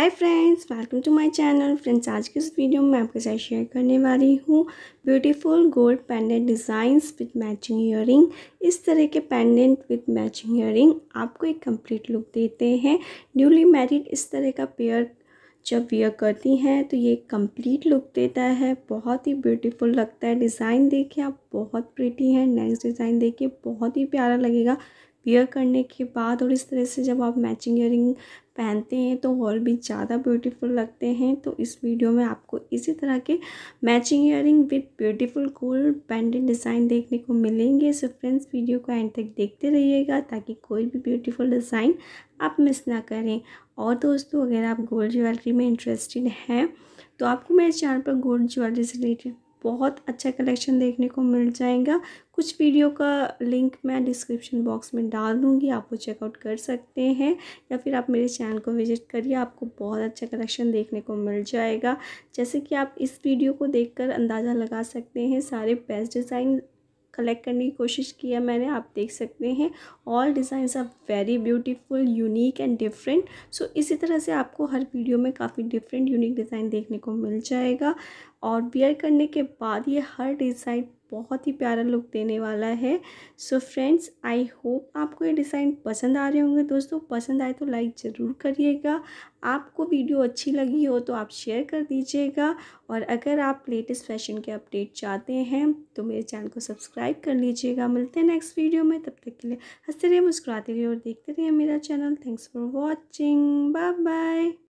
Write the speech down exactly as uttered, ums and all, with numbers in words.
Hi friends, welcome to my channel. Friends, आज की इस वीडियो में मैं आपके साथ शेयर करने वाली हूँ beautiful gold pendant designs with matching earring. इस तरह के पेंडेंट विद मैचिंग ईयरिंग आपको एक कंप्लीट लुक देते हैं। न्यूली मैरिड इस तरह का पेयर जब वियर करती हैं तो ये कंप्लीट लुक देता है, बहुत ही ब्यूटीफुल लगता है। डिज़ाइन देखिए आप, बहुत प्रीटी है। नेक्स्ट डिज़ाइन देखिए, बहुत ही प्यारा लगेगा वियर करने के बाद। और इस तरह से जब आप मैचिंग ईयरिंग पहनते हैं तो और भी ज़्यादा ब्यूटीफुल लगते हैं। तो इस वीडियो में आपको इसी तरह के matching earring with beautiful gold pendant design देखने को मिलेंगे। सो फ्रेंड्स, वीडियो को एंड तक देखते रहिएगा ताकि कोई भी ब्यूटीफुल डिज़ाइन आप मिस ना करें। और दोस्तों, अगर आप गोल्ड ज्वेलरी में इंटरेस्टेड हैं तो आपको मेरे चैनल पर गोल्ड ज्वेलरी से रिलेटेड बहुत अच्छा कलेक्शन देखने को मिल जाएगा। कुछ वीडियो का लिंक मैं डिस्क्रिप्शन बॉक्स में डाल दूँगी, आप वो चेकआउट कर सकते हैं, या फिर आप मेरे चैनल को विजिट करिए, आपको बहुत अच्छा कलेक्शन देखने को मिल जाएगा। जैसे कि आप इस वीडियो को देखकर अंदाज़ा लगा सकते हैं, सारे बेस्ट डिज़ाइन कलेक्ट करने की कोशिश की है मैंने। आप देख सकते हैं all designs are very beautiful, unique and different. So इसी तरह से आपको हर वीडियो में काफ़ी डिफरेंट यूनिक डिज़ाइन देखने को मिल जाएगा। और वियर करने के बाद ये हर डिज़ाइन बहुत ही प्यारा लुक देने वाला है। सो फ्रेंड्स, आई होप आपको ये डिज़ाइन पसंद आ रहे होंगे। दोस्तों, पसंद आए तो लाइक ज़रूर करिएगा। आपको वीडियो अच्छी लगी हो तो आप शेयर कर दीजिएगा। और अगर आप लेटेस्ट फैशन के अपडेट चाहते हैं तो मेरे चैनल को सब्सक्राइब कर लीजिएगा। मिलते हैं नेक्स्ट वीडियो में, तब तक के लिए हंसते रहिए, मुस्कुराते रहिए और देखते रहिए मेरा channel. Thanks for watching, bye bye.